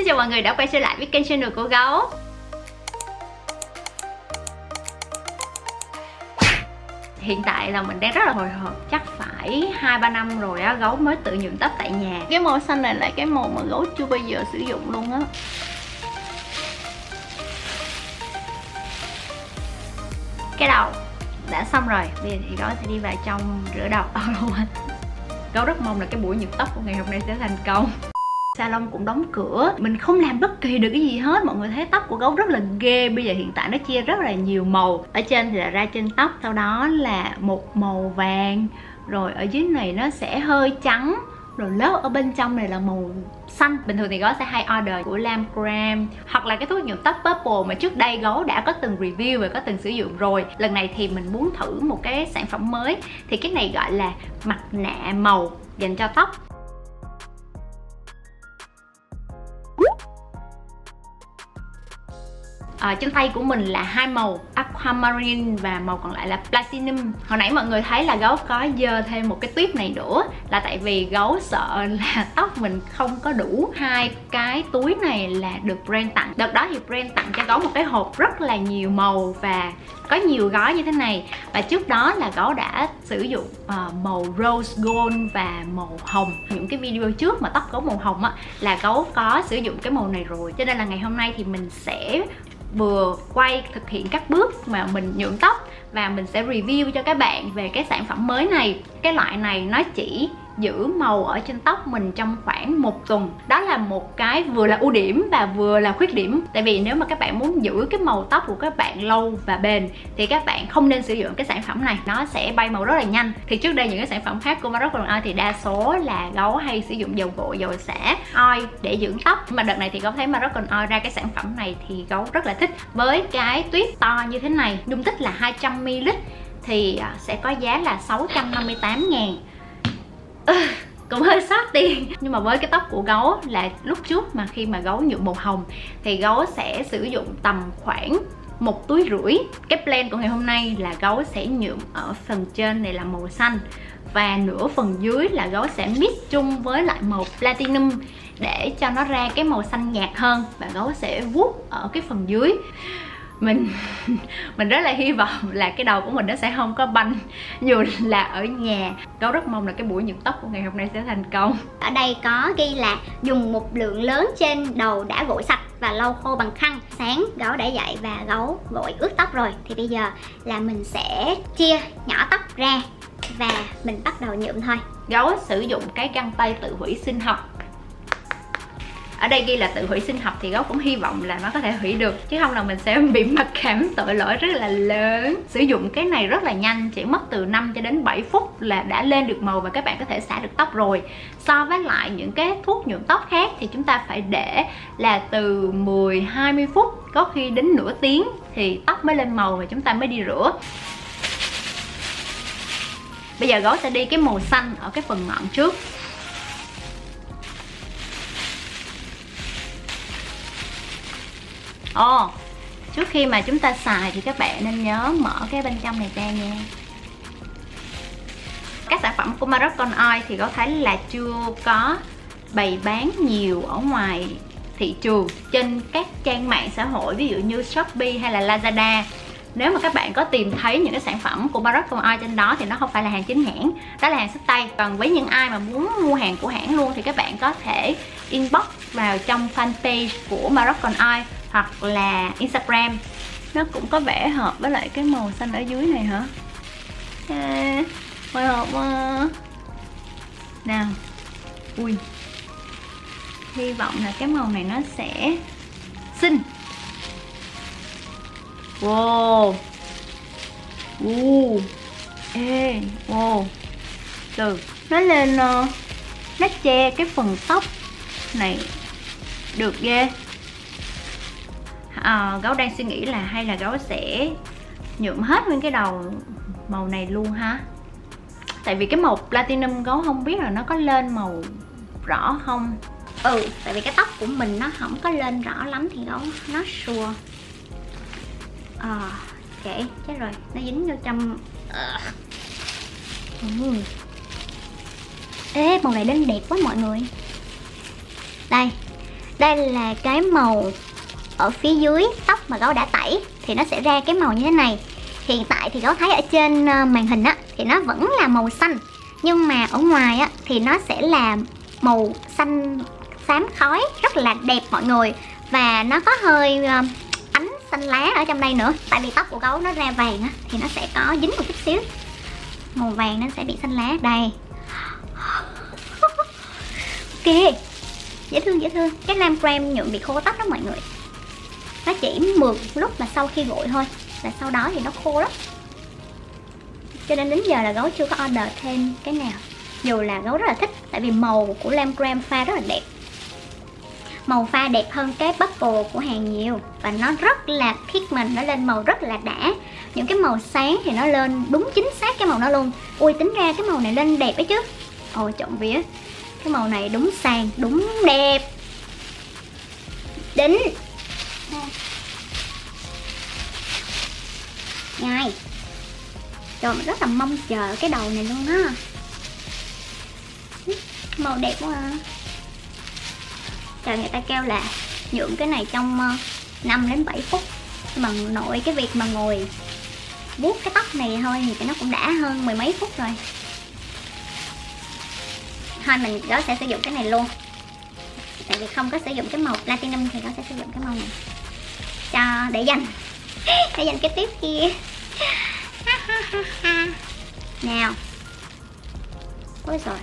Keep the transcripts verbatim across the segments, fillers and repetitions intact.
chào mọi người đã quay trở lại với kênh channel của Gấu. Hiện tại là mình đang rất là hồi hộp, chắc phải hai ba năm rồi á, Gấu mới tự nhuộm tóc tại nhà. Cái màu xanh này là cái màu mà Gấu chưa bao giờ sử dụng luôn á. Cái đầu đã xong rồi, bây giờ thì Gấu sẽ đi vào trong rửa đầu. Gấu rất mong là cái buổi nhuộm tóc của ngày hôm nay sẽ thành công. Salon cũng đóng cửa, mình không làm bất kỳ được cái gì hết. Mọi người thấy tóc của Gấu rất là ghê. Bây giờ hiện tại nó chia rất là nhiều màu. Ở trên thì là ra trên tóc, sau đó là một màu vàng, rồi ở dưới này nó sẽ hơi trắng, rồi lớp ở bên trong này là màu xanh. Bình thường thì Gấu sẽ hay order của Lamgram hoặc là cái thuốc nhuộm tóc Purple mà trước đây Gấu đã có từng review và có từng sử dụng rồi. Lần này thì mình muốn thử một cái sản phẩm mới. Thì cái này gọi là mặt nạ màu dành cho tóc. À, trên tay của mình là hai màu Aquamarine và màu còn lại là Platinum. Hồi nãy mọi người thấy là Gấu có dơ thêm một cái tuyếp này nữa, là tại vì Gấu sợ là tóc mình không có đủ. Hai cái túi này là được brand tặng. Đợt đó thì brand tặng cho Gấu một cái hộp rất là nhiều màu và có nhiều gói như thế này. Và trước đó là Gấu đã sử dụng uh, màu Rose Gold và màu hồng. Những cái video trước mà tóc Gấu màu hồng á, là Gấu có sử dụng cái màu này rồi. Cho nên là ngày hôm nay thì mình sẽ vừa quay thực hiện các bước mà mình nhuộm tóc và mình sẽ review cho các bạn về cái sản phẩm mới này. Cái loại này nó chỉ giữ màu ở trên tóc mình trong khoảng một tuần. Đó là một cái vừa là ưu điểm và vừa là khuyết điểm. Tại vì nếu mà các bạn muốn giữ cái màu tóc của các bạn lâu và bền thì các bạn không nên sử dụng cái sản phẩm này. Nó sẽ bay màu rất là nhanh. Thì trước đây những cái sản phẩm khác của Moroccan Oil thì đa số là Gấu hay sử dụng dầu gội, dầu xả, oil để dưỡng tóc. Mà đợt này thì Gấu thấy Moroccan Oil ra cái sản phẩm này thì Gấu rất là thích. Với cái tuyết to như thế này, dung tích là hai trăm mi li lít thì sẽ có giá là sáu trăm năm mươi tám ngàn. Ừ, cũng hơi sót tiền. Nhưng mà với cái tóc của Gấu là lúc trước mà khi mà Gấu nhuộm màu hồng thì Gấu sẽ sử dụng tầm khoảng một túi rưỡi. Cái plan của ngày hôm nay là Gấu sẽ nhuộm ở phần trên này là màu xanh và nửa phần dưới là Gấu sẽ mix chung với lại màu Platinum để cho nó ra cái màu xanh nhạt hơn. Và Gấu sẽ vuốt ở cái phần dưới. Mình mình rất là hy vọng là cái đầu của mình nó sẽ không có banh dù là ở nhà. Gấu rất mong là cái buổi nhuộm tóc của ngày hôm nay sẽ thành công. Ở đây có ghi là dùng một lượng lớn trên đầu đã gội sạch và lau khô bằng khăn. Sáng Gấu đã dậy và Gấu gội ướt tóc rồi. Thì bây giờ là mình sẽ chia nhỏ tóc ra và mình bắt đầu nhuộm thôi. Gấu sử dụng cái găng tay tự hủy sinh học. Ở đây ghi là tự hủy sinh học thì Gấu cũng hy vọng là nó có thể hủy được, chứ không là mình sẽ bị mặc cảm tội lỗi rất là lớn. Sử dụng cái này rất là nhanh, chỉ mất từ năm cho đến bảy phút là đã lên được màu và các bạn có thể xả được tóc rồi. So với lại những cái thuốc nhuộm tóc khác thì chúng ta phải để là từ mười đến hai mươi phút, có khi đến nửa tiếng thì tóc mới lên màu và chúng ta mới đi rửa. Bây giờ Gấu sẽ đi cái màu xanh ở cái phần ngọn trước. Ồ, oh, trước khi mà chúng ta xài thì các bạn nên nhớ mở cái bên trong này ra nha. Các sản phẩm của Moroccan Oil thì có thấy là chưa có bày bán nhiều ở ngoài thị trường trên các trang mạng xã hội, ví dụ như Shopee hay là Lazada. Nếu mà các bạn có tìm thấy những cái sản phẩm của Moroccan Oil trên đó thì nó không phải là hàng chính hãng, đó là hàng xách tay. Còn với những ai mà muốn mua hàng của hãng luôn thì các bạn có thể inbox vào trong fanpage của Moroccan Oil hoặc là Instagram. Nó cũng có vẻ hợp với lại cái màu xanh ở dưới này hả? À, hồi hộp à. Nào. Ui. Hy vọng là cái màu này nó sẽ xinh. Wow. Uh. Ê, wow. Từ nó lên uh, nó che cái phần tóc này được ghê. À, Gấu đang suy nghĩ là hay là Gấu sẽ nhuộm hết nguyên cái đầu màu này luôn ha. Tại vì cái màu Platinum Gấu không biết là nó có lên màu rõ không. Ừ, tại vì cái tóc của mình nó không có lên rõ lắm thì Gấu nó sure. À, ok, chết rồi, nó dính vô trong. ừ. Ê, màu này lên đẹp quá mọi người. Đây, Đây là cái màu ở phía dưới tóc mà gấu đã tẩy thì nó sẽ ra cái màu như thế này. Hiện tại thì gấu thấy ở trên màn hình á thì nó vẫn là màu xanh, nhưng mà ở ngoài á thì nó sẽ là màu xanh xám khói, rất là đẹp mọi người. Và nó có hơi uh, ánh xanh lá ở trong đây nữa. Tại vì tóc của gấu nó ra vàng á thì nó sẽ có dính một chút xíu màu vàng, nó sẽ bị xanh lá đây. Ok, dễ thương dễ thương. Cái lam cream nhuộm bị khô tóc đó mọi người. Nó chỉ mượt lúc mà sau khi gội thôi, và sau đó thì nó khô lắm. Cho nên đến giờ là gấu chưa có order thêm cái nào, dù là gấu rất là thích. Tại vì màu của lam cream pha rất là đẹp. Màu pha đẹp hơn cái bubble của hàng nhiều. Và nó rất là pigment, nó lên màu rất là đã. Những cái màu sáng thì nó lên đúng chính xác cái màu nó luôn. Ui, tính ra cái màu này lên đẹp ấy chứ. Ôi trộn vía, cái màu này đúng sàn, đúng đẹp. Đính Nhai. Trời, mình rất là mong chờ cái đầu này luôn á. Màu đẹp quá à. Trời, người ta kêu là nhuộm cái này trong năm đến bảy phút. Nhưng mà nội cái việc mà ngồi vuốt cái tóc này thôi thì nó cũng đã hơn mười mấy phút rồi. Thôi mình đó sẽ sử dụng cái này luôn. Tại vì không có sử dụng cái màu platinum thì nó sẽ sử dụng cái màu này cho để dành để dành cái tiếp kia. Nào. Ôi rồi.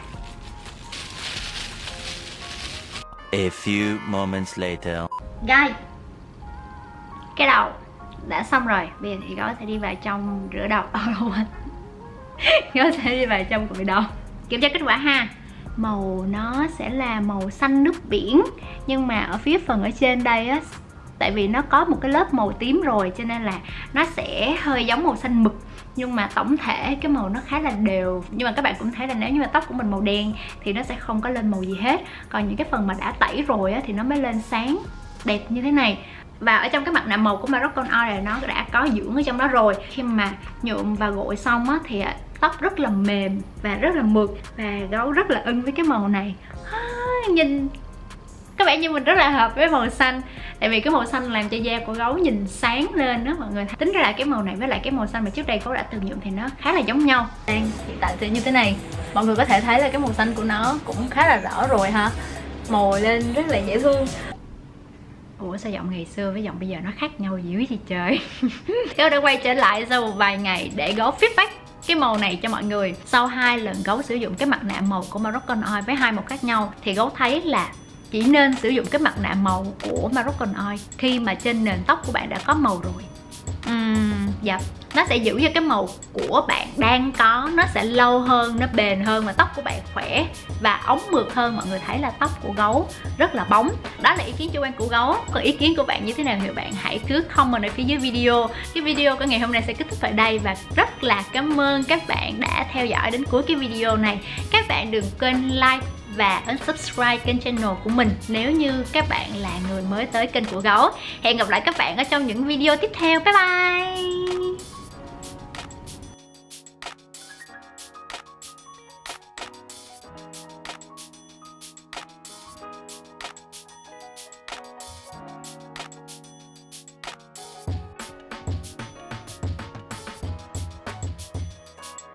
A few moments later. Rồi, cái đầu đã xong rồi. Bây giờ thì gấu sẽ đi vào trong rửa đầu. Ờ không anh gấu sẽ đi vào trong gội đầu. Kiểm tra kết quả ha. Màu nó sẽ là màu xanh nước biển, nhưng mà ở phía phần ở trên đây á, tại vì nó có một cái lớp màu tím rồi cho nên là nó sẽ hơi giống màu xanh mực. Nhưng mà tổng thể cái màu nó khá là đều. Nhưng mà các bạn cũng thấy là nếu như mà tóc của mình màu đen thì nó sẽ không có lên màu gì hết. Còn những cái phần mà đã tẩy rồi á, thì nó mới lên sáng đẹp như thế này. Và ở trong cái mặt nạ màu của Moroccan Oil nó đã có dưỡng ở trong đó rồi. Khi mà nhuộm và gội xong á, thì tóc rất là mềm và rất là mượt. Và gấu rất là ưng với cái màu này. à, Nhìn có vẻ như mình rất là hợp với màu xanh. Tại vì cái màu xanh làm cho da của gấu nhìn sáng lên đó mọi người. Tính ra là cái màu này với lại cái màu xanh mà trước đây gấu đã từng nhuộm thì nó khá là giống nhau. Đang hiện tại thì như thế này. Mọi người có thể thấy là cái màu xanh của nó cũng khá là rõ rồi ha. Màu lên rất là dễ thương. Ủa sao giọng ngày xưa với giọng bây giờ nó khác nhau dữ gì trời. Gấu đã quay trở lại sau một vài ngày để gấu feedback cái màu này cho mọi người. Sau hai lần gấu sử dụng cái mặt nạ màu của Moroccan Oil với hai màu khác nhau thì gấu thấy là chỉ nên sử dụng cái mặt nạ màu của Moroccan Oil khi mà trên nền tóc của bạn đã có màu rồi. uhm, Dạ, nó sẽ giữ cho cái màu của bạn đang có, nó sẽ lâu hơn, nó bền hơn và tóc của bạn khỏe và óng mượt hơn. Mọi người thấy là tóc của gấu rất là bóng. Đó là ý kiến chủ quan của gấu. Còn ý kiến của bạn như thế nào thì bạn hãy cứ comment ở phía dưới video. Cái video của ngày hôm nay sẽ kết thúc tại đây và rất là cảm ơn các bạn đã theo dõi đến cuối cái video này. Các bạn đừng quên like và ấn subscribe kênh channel của mình nếu như các bạn là người mới tới kênh của gấu. Hẹn gặp lại các bạn ở trong những video tiếp theo. Bye bye.